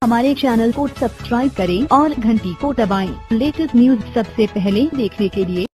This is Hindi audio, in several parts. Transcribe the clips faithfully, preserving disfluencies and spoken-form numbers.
हमारे चैनल को सब्सक्राइब करें और घंटी को दबाएं। लेटेस्ट न्यूज सबसे पहले देखने के लिए।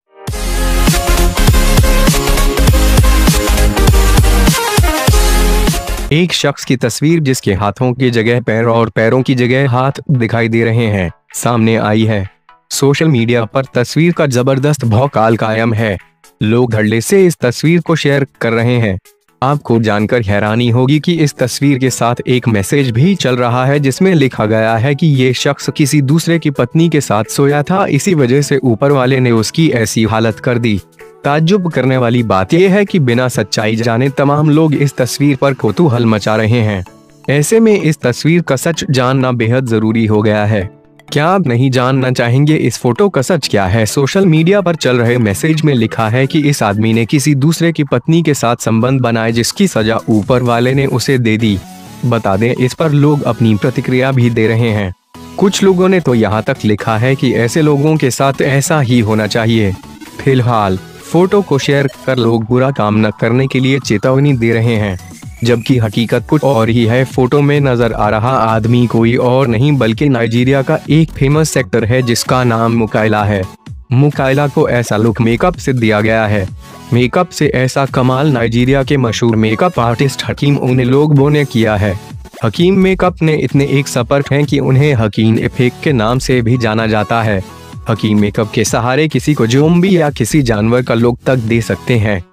एक शख्स की तस्वीर जिसके हाथों की जगह पैर और पैरों की जगह हाथ दिखाई दे रहे हैं, सामने आई है। सोशल मीडिया पर तस्वीर का जबरदस्त भौकाल कायम है। लोग धड़ल्ले से इस तस्वीर को शेयर कर रहे हैं। आपको जानकर हैरानी होगी कि इस तस्वीर के साथ एक मैसेज भी चल रहा है जिसमें लिखा गया है कि ये शख्स किसी दूसरे की पत्नी के साथ सोया था, इसी वजह से ऊपर वाले ने उसकी ऐसी हालत कर दी। ताज्जुब करने वाली बात यह है कि बिना सच्चाई जाने तमाम लोग इस तस्वीर पर कौतूहल मचा रहे हैं। ऐसे में इस तस्वीर का सच जानना बेहद जरूरी हो गया है। क्या आप नहीं जानना चाहेंगे इस फोटो का सच क्या है? सोशल मीडिया पर चल रहे मैसेज में लिखा है कि इस आदमी ने किसी दूसरे की पत्नी के साथ संबंध बनाए जिसकी सजा ऊपर वाले ने उसे दे दी। बता दें, इस पर लोग अपनी प्रतिक्रिया भी दे रहे हैं। कुछ लोगों ने तो यहाँ तक लिखा है कि ऐसे लोगों के साथ ऐसा ही होना चाहिए। फिलहाल फोटो को शेयर कर लोग बुरा काम न करने के लिए चेतावनी दे रहे हैं, जबकि हकीकत कुछ और ही है। फोटो में नजर आ रहा आदमी कोई और नहीं बल्कि नाइजीरिया का एक फेमस एक्टर है जिसका नाम मुकाइला है। मुकाइला को ऐसा लुक मेकअप से दिया गया है। मेकअप से ऐसा कमाल नाइजीरिया के मशहूर मेकअप आर्टिस्ट हकीम ओनेलोग्बो ने किया है। हकीम मेकअप ने इतने एक एक्सपर्ट हैं कि उन्हें हकीम इफेक्ट के नाम से भी जाना जाता है। हकीम मेकअप के सहारे किसी को ज़ोंबी या किसी जानवर का लुक तक दे सकते हैं।